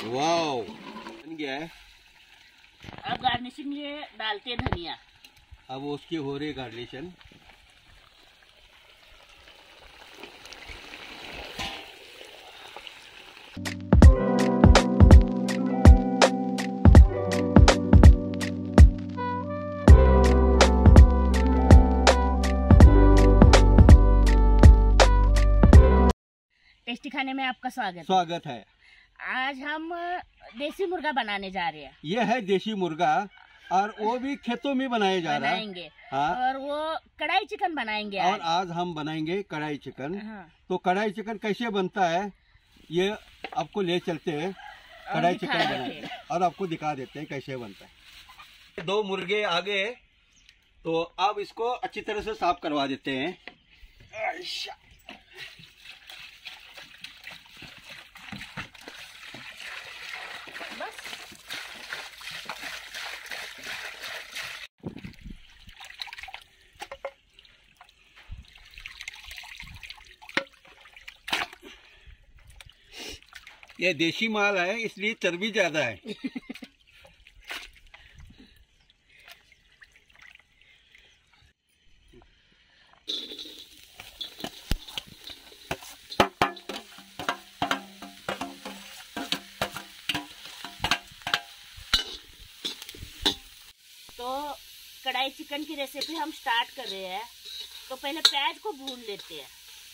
Wow, बन गया है। अब गार्निशिंग ये डालते हैं धनिया। अब उसकी हो रही गार्निशिंग। टेस्टी खाने में आपका स्वागत है। आज हम देसी मुर्गा बनाने जा रहे हैं। ये है देसी मुर्गा और वो भी खेतों में बनाया जा रहा है। हाँ। और वो कढ़ाई चिकन बनाएंगे और आज हम बनाएंगे कढ़ाई चिकन। हाँ। तो कढ़ाई चिकन कैसे बनता है ये आपको ले चलते हैं, कढ़ाई चिकन बनाएंगे और आपको दिखा देते हैं कैसे बनता है। 2 मुर्गे आ गए, तो अब इसको अच्छी तरह से साफ करवा देते हैं। ये देसी माल है इसलिए चर्बी ज्यादा है। तो कढ़ाई चिकन की रेसिपी हम स्टार्ट कर रहे हैं। तो पहले प्याज को भून लेते हैं।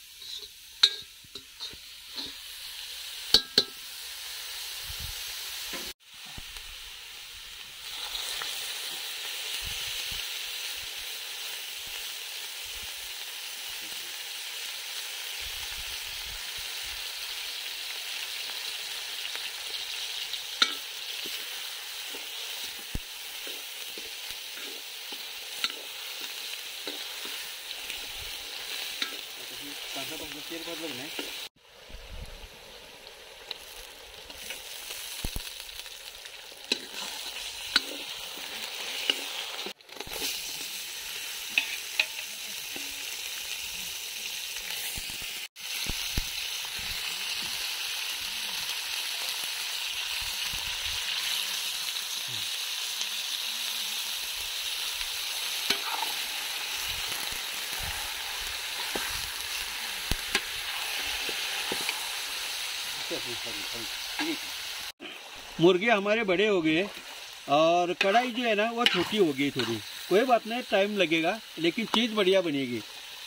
मुर्गे हमारे बड़े हो गए और कढ़ाई जो है ना वो छोटी हो गई थोड़ी। कोई बात नहीं, टाइम लगेगा लेकिन चीज बढ़िया बनेगी।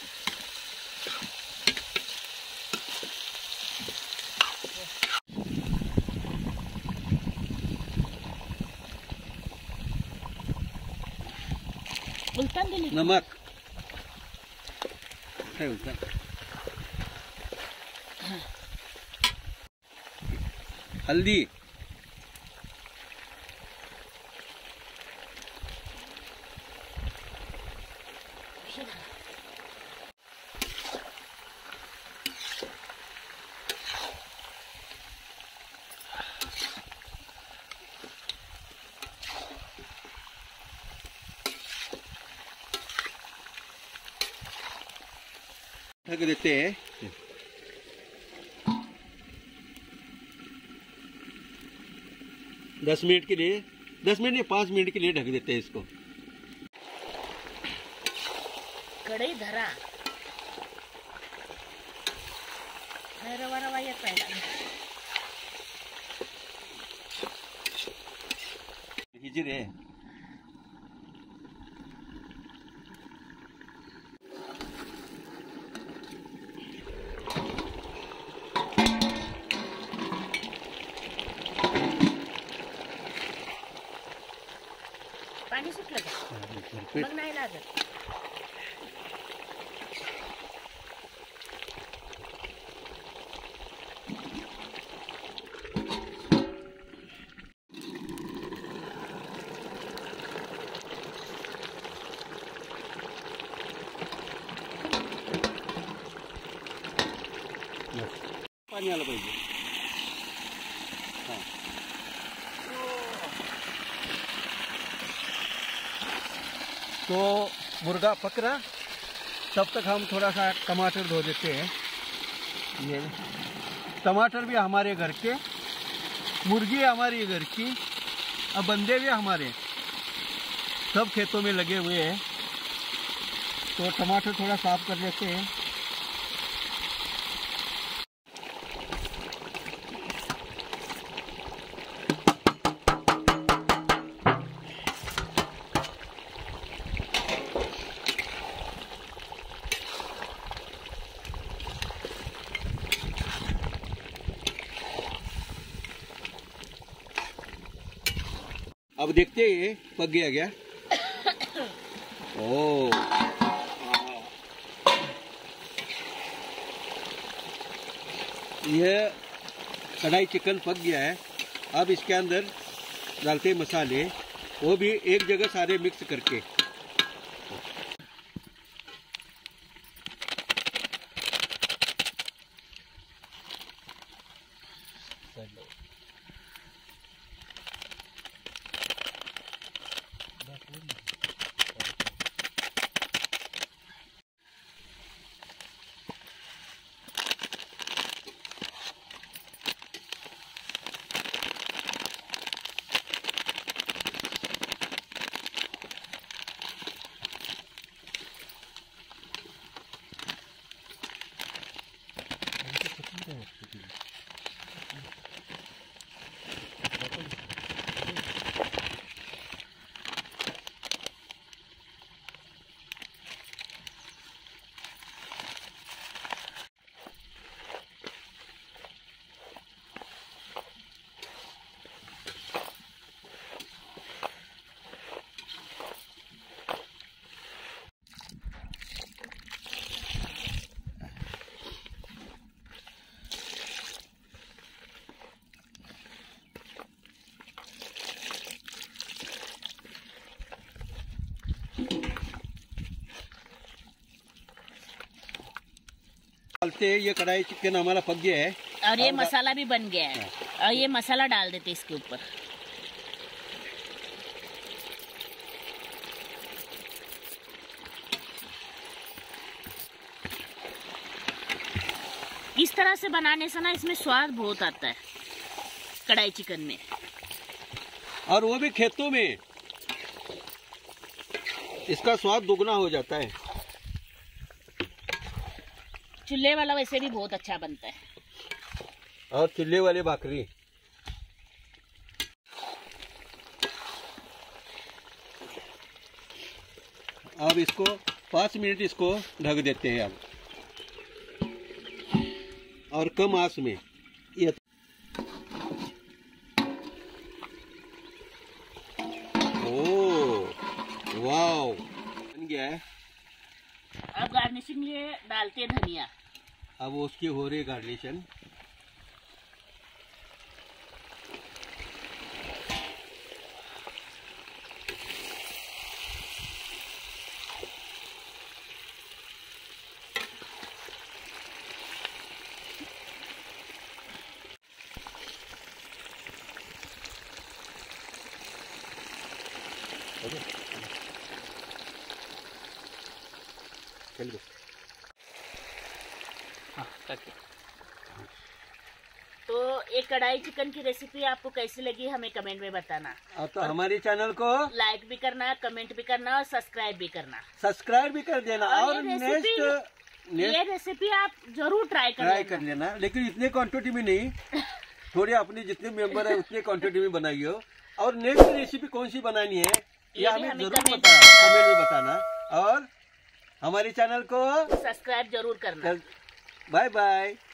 नमक है हल्दी, ढक देते हैं। 10 मिनट के लिए, 10 मिनट या 5 मिनट के लिए ढक देते हैं इसको। कढ़ाई धरा रवा रवा ये पहला रे। पाणी सुटलं का? मग नाही लागत। पाणी आलं पाहिजे। तो मुर्गा पक रहा, तब तक हम थोड़ा सा टमाटर धो देते हैं। ये टमाटर भी हमारे घर के मुर्गी है हमारी घर की, अब बंदे भी हमारे सब खेतों में लगे हुए हैं। तो टमाटर थोड़ा साफ कर लेते हैं। अब देखते हैं पक गया क्या। ओ यह कढ़ाई चिकन पक गया है। अब इसके अंदर डालते हैं मसाले, वो भी एक जगह सारे मिक्स करके। ये कढ़ाई चिकन हमारा पक गया है और ये मसाला भी बन गया है। और ये मसाला डाल देते इसके ऊपर। इस तरह से बनाने से ना इसमें स्वाद बहुत आता है कढ़ाई चिकन में, और वो भी खेतों में इसका स्वाद दुगना हो जाता है। चूल्हे वाला वैसे भी बहुत अच्छा बनता है। और चूल्हे वाले भाकरी। अब इसको 5 मिनट इसको ढक देते हैं अब, और कम आंच में। ये ओ वाव, बन गया है। अब गार्निशिंग लिए डालते हैं धनिया। अब उसकी हो रही गार्निशन। चलिए तो एक कढ़ाई चिकन की रेसिपी आपको कैसी लगी हमें कमेंट में बताना। तो हमारे चैनल को लाइक भी करना, कमेंट भी करना और सब्सक्राइब भी करना। सब्सक्राइब भी कर देना। और ये रेसिपी आप जरूर ट्राई कर लेना, लेकिन इतने क्वांटिटी में नहीं, थोड़े अपने जितने मेंबर है उतने क्वांटिटी में बनाइए। और नेक्स्ट रेसिपी कौन सी बनानी है ये हमें जरूर कमेंट में बताना। और हमारे चैनल को सब्सक्राइब जरूर करना। Bye bye.